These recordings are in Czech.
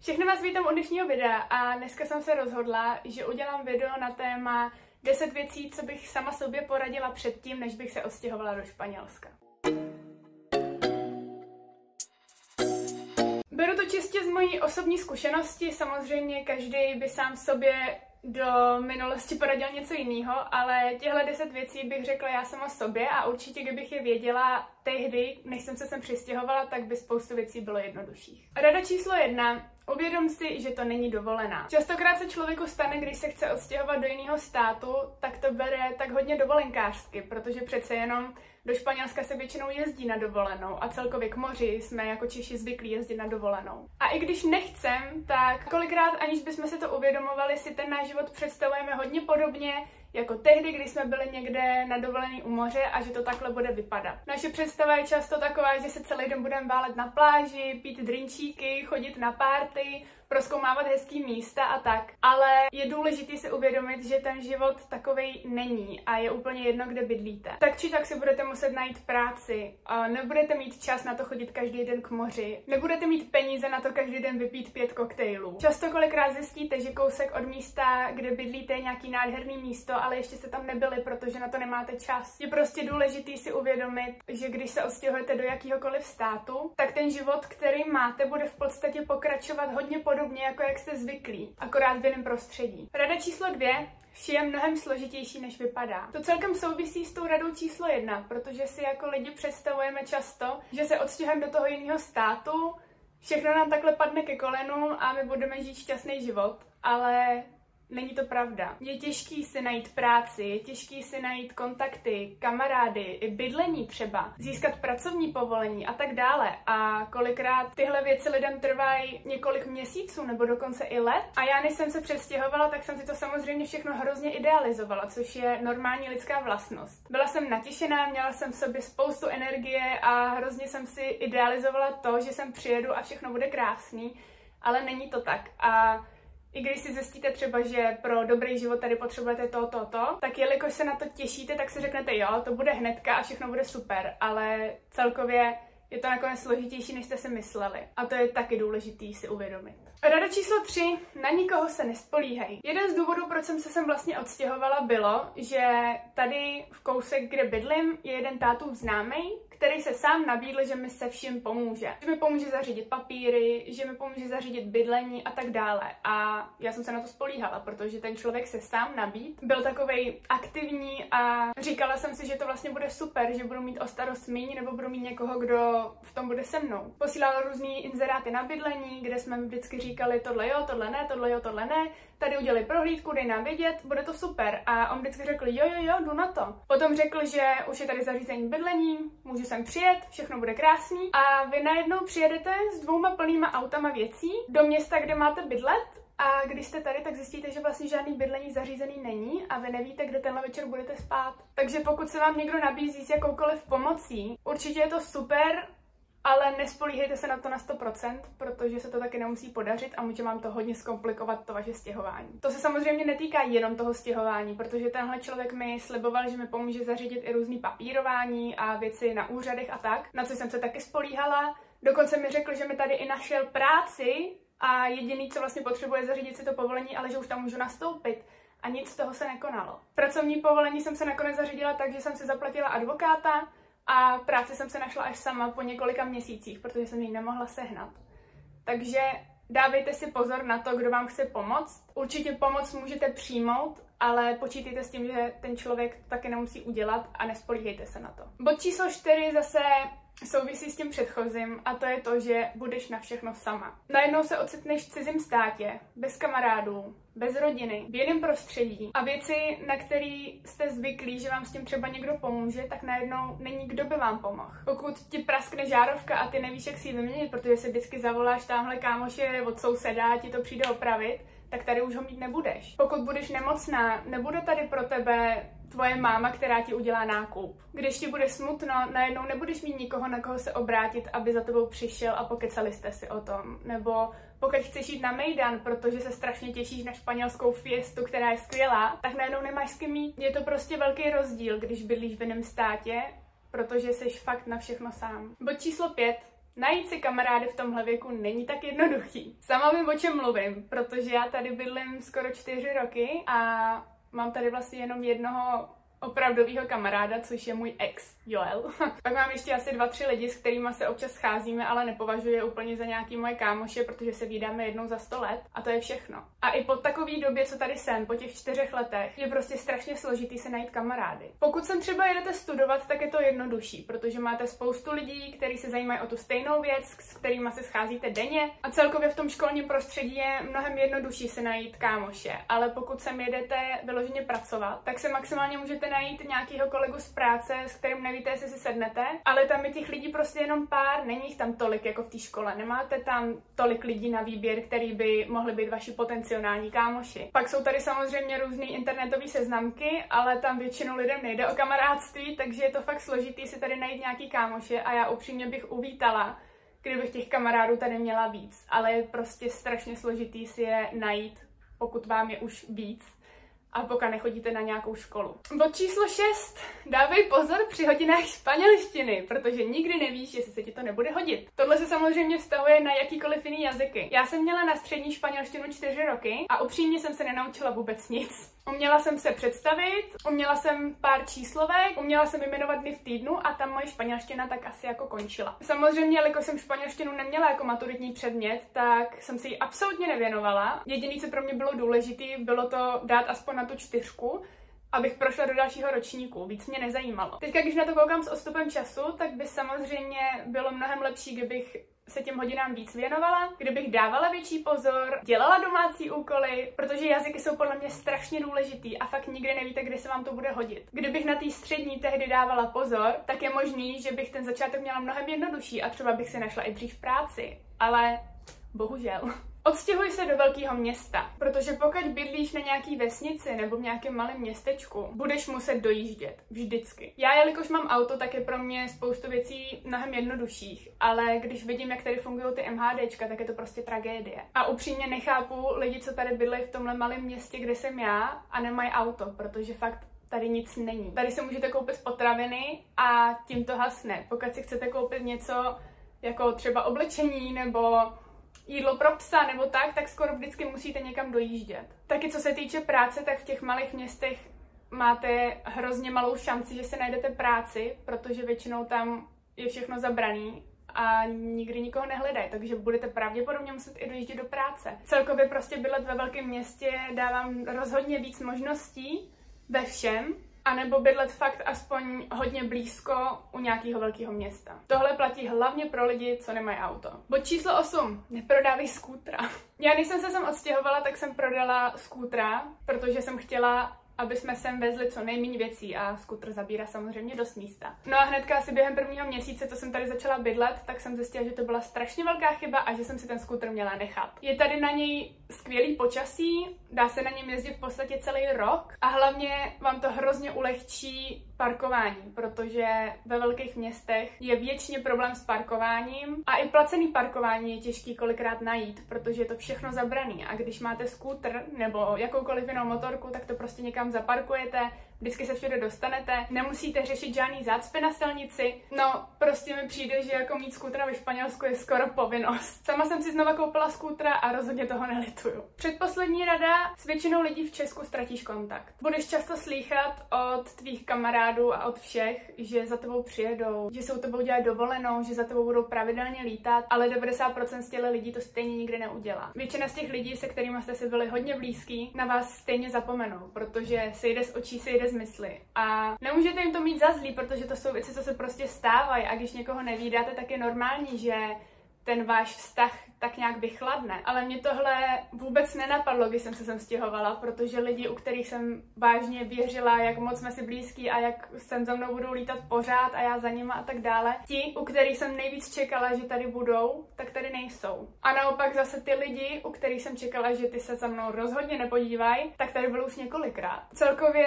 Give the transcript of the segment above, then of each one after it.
Všechny vás vítám u dnešního videa a dneska jsem se rozhodla, že udělám video na téma 10 věcí, co bych sama sobě poradila předtím, než bych se odstěhovala do Španělska. Beru to čistě z mojí osobní zkušenosti, samozřejmě každý by sám sobě do minulosti poradil něco jiného, ale těchto 10 věcí bych řekla já sama sobě a určitě kdybych je věděla tehdy, než jsem se sem přistěhovala, tak by spoustu věcí bylo jednodušších. Rada číslo 1. Uvědom si, že to není dovolená. Častokrát se člověku stane, když se chce odstěhovat do jiného státu, tak to bere tak hodně dovolenkářsky, protože přece jenom do Španělska se většinou jezdí na dovolenou a celkově k moři jsme jako Češi zvyklí jezdit na dovolenou. A i když nechcem, tak kolikrát, aniž bychom si to uvědomovali, si ten náš život představujeme hodně podobně jako tehdy, když jsme byli někde na dovolený u moře a že to takhle bude vypadat. Naše představa je často taková, že se celý den budeme válet na pláži, pít drinčíky, chodit na party, prozkoumávat hezký místa a tak. Ale je důležité si uvědomit, že ten život takovej není a je úplně jedno, kde bydlíte. Tak či tak si budete muset najít práci, nebudete mít čas na to chodit každý den k moři, nebudete mít peníze na to každý den vypít 5 koktejlů. Často kolikrát zjistíte, že kousek od místa, kde bydlíte, je nějaký nádherný místo, ale ještě jste tam nebyli, protože na to nemáte čas. Je prostě důležitý si uvědomit, že když se odstěhujete do jakýhokoliv státu, tak ten život, který máte, bude v podstatě pokračovat hodně podobně, jako jak jste zvyklí, akorát v jiném prostředí. Rada číslo 2. Vše je mnohem složitější, než vypadá. To celkem souvisí s tou radou číslo 1, protože si jako lidi představujeme často, že se odstěhujeme do toho jiného státu, všechno nám takhle padne ke kolenu a my budeme žít šťastný život, ale není to pravda. Je těžký si najít práci, je těžký si najít kontakty, kamarády, i bydlení třeba, získat pracovní povolení a tak dále. A kolikrát tyhle věci lidem trvají několik měsíců nebo dokonce i let. A já, než jsem se přestěhovala, tak jsem si to samozřejmě všechno hrozně idealizovala, což je normální lidská vlastnost. Byla jsem natěšená, měla jsem v sobě spoustu energie a hrozně jsem si idealizovala to, že sem přijedu a všechno bude krásný, ale není to tak. A i když si zjistíte třeba, že pro dobrý život tady potřebujete to, tak jelikož se na to těšíte, tak si řeknete jo, to bude hnedka a všechno bude super, ale celkově je to nakonec složitější, než jste si mysleli. A to je taky důležitý si uvědomit. Rada číslo 3. Na nikoho se nespolíhej. Jeden z důvodů, proč jsem se sem vlastně odstěhovala, bylo, že tady v kousek, kde bydlím, je jeden tátův známej, který se sám nabídl, že mi se vším pomůže. Že mi pomůže zařídit papíry, že mi pomůže zařídit bydlení a tak dále. A já jsem se na to spolíhala, protože ten člověk se sám nabídl, byl takovej aktivní a říkala jsem si, že to vlastně bude super, že budu mít o starost míň nebo budu mít někoho, kdo v tom bude se mnou. Posílala různý inzeráty na bydlení, kde jsme vždycky říkali tohle jo, tohle ne, tohle jo, tohle ne. Tady udělej prohlídku, dej nám vědět, bude to super. A on vždycky řekl jo, jdu na to. Potom řekl, že už je tady zařízení bydlení, můžu sem přijet, všechno bude krásný. A vy najednou přijedete s 2 plnýma autama věcí do města, kde máte bydlet. A když jste tady, tak zjistíte, že vlastně žádný bydlení zařízený není a vy nevíte, kde tenhle večer budete spát. Takže pokud se vám někdo nabízí s jakoukoliv pomocí, určitě je to super, ale nespolíhejte se na to na 100%, protože se to taky nemusí podařit a může vám to hodně zkomplikovat to vaše stěhování. To se samozřejmě netýká jenom toho stěhování, protože tenhle člověk mi sliboval, že mi pomůže zařídit i různý papírování a věci na úřadech a tak, na co jsem se taky spolíhala. Dokonce mi řekl, že mi tady i našel práci a jediný, co vlastně potřebuje, zařídit si to povolení, ale že už tam můžu nastoupit. A nic z toho se nekonalo. Pracovní povolení jsem se nakonec zařídila tak, že jsem si zaplatila advokáta, a práci jsem se našla až sama po několika měsících, protože jsem ji nemohla sehnat. Takže dávejte si pozor na to, kdo vám chce pomoct. Určitě pomoc můžete přijmout, ale počítejte s tím, že ten člověk to taky nemusí udělat a nespolíhejte se na to. Bod číslo 4 zase souvisí s tím předchozím a to je to, že budeš na všechno sama. Najednou se ocitneš v cizím státě, bez kamarádů, bez rodiny, v jiném prostředí a věci, na které jste zvyklí, že vám s tím třeba někdo pomůže, tak najednou není kdo by vám pomohl. Pokud ti praskne žárovka a ty nevíš, jak si ji vyměnit, protože se vždycky zavoláš tamhle kámoše od souseda, ti to přijde opravit, tak tady už ho mít nebudeš. Pokud budeš nemocná, nebude tady pro tebe tvoje máma, která ti udělá nákup. Když ti bude smutno, najednou nebudeš mít nikoho, na koho se obrátit, aby za tebou přišel a pokecali jste si o tom. Nebo pokud chceš jít na mejdan, protože se strašně těšíš na španělskou fiestu, která je skvělá, tak najednou nemáš s kým jít. Je to prostě velký rozdíl, když bydlíš v jiném státě, protože jsi fakt na všechno sám. Bod číslo 5. Najít si kamarády v tomhle věku není tak jednoduchý. Sama vím, o čem mluvím, protože já tady bydlím skoro 4 roky a mám tady vlastně jenom jednoho opravdovýho kamaráda, což je můj ex, Joel. Pak mám ještě asi 2-3 lidi, s kterými se občas scházíme, ale nepovažuji je úplně za nějaký moje kámoše, protože se vídáme jednou za 100 let a to je všechno. A i po takové době, co tady jsem, po těch 4 letech, je prostě strašně složitý se najít kamarády. Pokud sem třeba jedete studovat, tak je to jednodušší, protože máte spoustu lidí, kteří se zajímají o tu stejnou věc, s kterými se scházíte denně a celkově v tom školním prostředí je mnohem jednodušší se najít kámoše, ale pokud sem jedete vyloženě pracovat, tak se maximálně můžete najít nějakýho kolegu z práce, s kterým nevíte, jestli si sednete, ale tam je těch lidí prostě jenom pár, není jich tam tolik jako v té škole, nemáte tam tolik lidí na výběr, který by mohli být vaši potenciální kámoši. Pak jsou tady samozřejmě různé internetové seznamky, ale tam většinou lidem nejde o kamarádství, takže je to fakt složitý si tady najít nějaký kámoše a já upřímně bych uvítala, kdybych těch kamarádů tady měla víc, ale je prostě strašně složitý si je najít, pokud vám je už víc. A pokud nechodíte na nějakou školu. Bod číslo 6. Dávej pozor při hodinách španělštiny, protože nikdy nevíš, jestli se ti to nebude hodit. Tohle se samozřejmě vztahuje na jakýkoliv jiný jazyky. Já jsem měla na střední španělštinu 4 roky a upřímně jsem se nenaučila vůbec nic. Uměla jsem se představit, uměla jsem pár číslovek, uměla jsem jmenovat dny v týdnu a tam moje španělština tak asi jako končila. Samozřejmě, jelikož jsem španělštinu neměla jako maturitní předmět, tak jsem se jí absolutně nevěnovala. Jediné, co pro mě bylo důležité, bylo to dát aspoň na tu 4, abych prošla do dalšího ročníku. Víc mě nezajímalo. Teďka, když na to koukám s odstupem času, tak by samozřejmě bylo mnohem lepší, kdybych se těm hodinám víc věnovala, kdybych dávala větší pozor, dělala domácí úkoly, protože jazyky jsou podle mě strašně důležitý a fakt nikdy nevíte, kdy se vám to bude hodit. Kdybych na té střední tehdy dávala pozor, tak je možný, že bych ten začátek měla mnohem jednodušší a třeba bych si našla i dřív práci, ale bohužel. Odstěhuj se do velkého města, protože pokud bydlíš na nějaký vesnici nebo v nějakém malém městečku, budeš muset dojíždět. Vždycky. Já, jelikož mám auto, tak je pro mě spoustu věcí mnohem jednodušších, ale když vidím, jak tady fungují ty MHDčka, tak je to prostě tragédie. A upřímně nechápu lidi, co tady bydlejí v tomhle malém městě, kde jsem já, a nemají auto, protože fakt tady nic není. Tady si můžete koupit potraviny a tím to hasne. Pokud si chcete koupit něco jako třeba oblečení nebo jídlo pro psa nebo tak skoro vždycky musíte někam dojíždět. Taky co se týče práce, tak v těch malých městech máte hrozně malou šanci, že si najdete práci, protože většinou tam je všechno zabraný a nikdy nikoho nehledají, takže budete pravděpodobně muset i dojíždět do práce. Celkově prostě bydlet ve velkém městě dávám rozhodně víc možností ve všem, anebo bydlet fakt aspoň hodně blízko u nějakého velkého města. Tohle platí hlavně pro lidi, co nemají auto. Bod číslo 8. Neprodávej skútra. Já když jsem se sem odstěhovala, tak jsem prodala skútra, protože jsem chtěla, aby jsme sem vezli co nejméně věcí a skútr zabírá samozřejmě dost místa. No a hnedka asi během prvního měsíce, co jsem tady začala bydlet, tak jsem zjistila, že to byla strašně velká chyba a že jsem si ten skútr měla nechat. Je tady na něj skvělý počasí, dá se na něm jezdit v podstatě celý rok a hlavně vám to hrozně ulehčí parkování, protože ve velkých městech je většině problém s parkováním a i placený parkování je těžký kolikrát najít, protože je to všechno zabraný a když máte skútr nebo jakoukoliv jinou motorku, tak to prostě někam zaparkujete, vždycky se všude dostanete, nemusíte řešit žádný zácpy na silnici. No, prostě mi přijde, že jako mít skútra ve Španělsku je skoro povinnost. Sama jsem si znova koupila skútra a rozhodně toho nelituju. Předposlední rada, s většinou lidí v Česku ztratíš kontakt. Budeš často slýchat od tvých kamarádů a od všech, že za tebou přijedou, že se u tebou dělají dovolenou, že za tebou budou pravidelně lítat, ale 90% z těch lidí to stejně nikdy neudělá. Většina z těch lidí, se kterými jste si byli hodně blízký, na vás stejně zapomenou, protože sejde z očí, sejde z mysli. A nemůžete jim to mít za zlý, protože to jsou věci, co se prostě stávají a když někoho nevídáte, tak je normální, že ten váš vztah tak nějak vychladne. Ale mě tohle vůbec nenapadlo, když jsem se sem stěhovala, protože lidi, u kterých jsem vážně věřila, jak moc jsme si blízký a jak sem za mnou budou lítat pořád a já za nima a tak dále, ti, u kterých jsem nejvíc čekala, že tady budou, tak tady nejsou. A naopak zase ty lidi, u kterých jsem čekala, že ty se za mnou rozhodně nepodívají, tak tady byly už několikrát. Celkově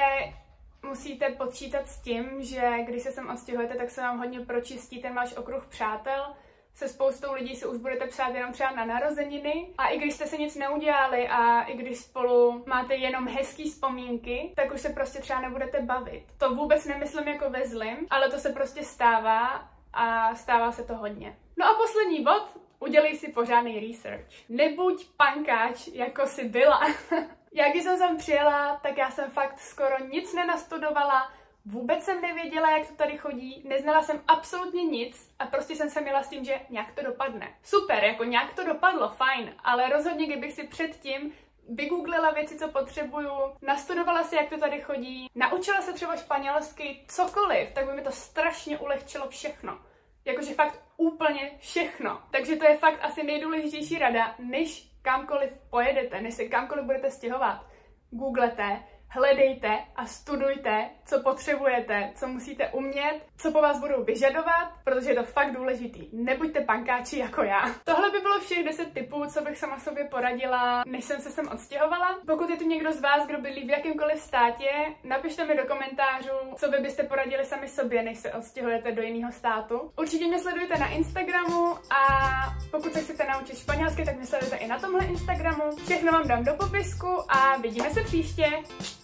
musíte počítat s tím, že když se sem odstěhujete, tak se vám hodně pročistí ten váš okruh přátel. Se spoustou lidí se už budete psát jenom třeba na narozeniny a i když jste se nic neudělali a i když spolu máte jenom hezký vzpomínky, tak už se prostě třeba nebudete bavit. To vůbec nemyslím jako ve zlým, ale to se prostě stává a stává se to hodně. No a poslední bod, udělej si pořádný research. Nebuď pankáč, jako jsi byla. Já když jsem sem přijela, tak já jsem fakt skoro nic nenastudovala, vůbec jsem nevěděla, jak to tady chodí, neznala jsem absolutně nic a prostě jsem se měla s tím, že nějak to dopadne. Super, jako nějak to dopadlo, fajn, ale rozhodně, kdybych si předtím vygooglila věci, co potřebuju, nastudovala si, jak to tady chodí, naučila se třeba španělsky, cokoliv, tak by mi to strašně ulehčilo všechno. Jakože fakt úplně všechno. Takže to je fakt asi nejdůležitější rada, než kamkoliv pojedete, než se kamkoliv budete stěhovat. Googlete, hledejte a studujte, co potřebujete, co musíte umět, co po vás budou vyžadovat, protože je to fakt důležitý. Nebuďte pankáči jako já. Tohle by bylo všech 10 tipů, co bych sama sobě poradila, než jsem se sem odstěhovala. Pokud je tu někdo z vás, kdo bydlí v jakýmkoliv státě, napište mi do komentářů, co vy byste poradili sami sobě, než se odstěhujete do jiného státu. Určitě mě sledujte na Instagramu a pokud se chcete naučit španělsky, tak mě sledujte i na tomhle Instagramu. Všechno vám dám do popisku a vidíme se příště.